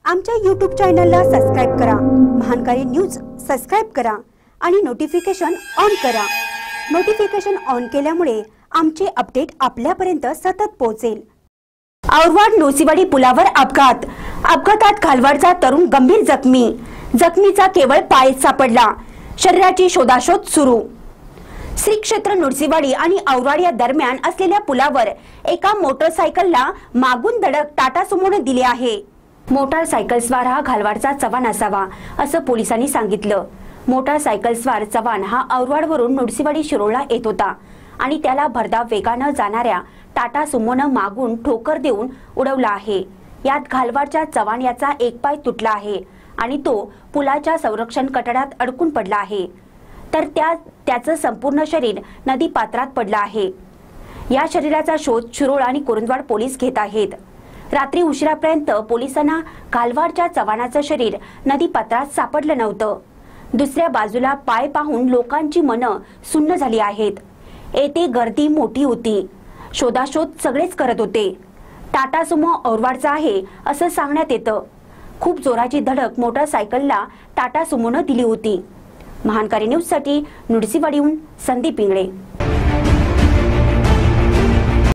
आमच्या YouTube चॅनलला subscribe करा। महानकारी न्यूज सबस्क्राइब करा आणि नोटिफिकेशन ऑन करा। नोटिफिकेशन ऑन केल्यामुळे आमचे अपडेट आपल्यापर्यंत सतत पोहोचेल। औरवाड नोसीवाडी पुलावर अपघात। अपघातात खालवाडचा तरुण गंभीर जखमी। जखमीचा केवळ पाय सापडला। शरीराची शोधाशोध सुरू। श्री क्षेत्र नृसिंहवाडी आणि औरवाड या दरम्यान असलेल्या पुलावर एका मोटरसायकलला मागून धडक टाटा सुमोने दिली आहे। मोटारसायकलस्वार हा घालवाडचा चव्हाण असावा असं पोलिसांनी सांगितलं। मोटारसायकलस्वार चव्हाण हा औरवाडवरून नृसिंहवाडी शिरोळला येत होता आणि त्याला भरधाव वेगाने जाणाऱ्या टाटा सुमोनं मागून ठोकर देऊन उडवला आहे। यात घालवाडच्या चव्हाण याचा एक पाय तुटला आहे आणि तो पुलाच्या संरक्षण कठड्यात अडकून पडला आहे, तर त्याचं संपूर्ण शरीर नदी पात्रात पडलं आहे। या शरीराचा शोध शिरोळ आणि कुरुंदवाड पोलीस घेत आहेत। रात्री उशिरापर्यंत पोलिसांना घालवाडच्या चव्हाणाचं शरीर नदी पात्रात सापडलं नव्हतं। दुसऱ्या बाजूला पाय पाहून लोकांची मनं सुन्न झाली आहेत। येथे गर्दी मोठी होती। शोधाशोध सगळेच करत होते। टाटा सुमो औरवाडचा आहे असं सांगण्यात येतं। खूप जोराची धडक मोटरसायकलला टाटा सुमोनं दिली होती। महानकारी न्यूज साठी नृसिंहवाडीहून संदीप इंगळे।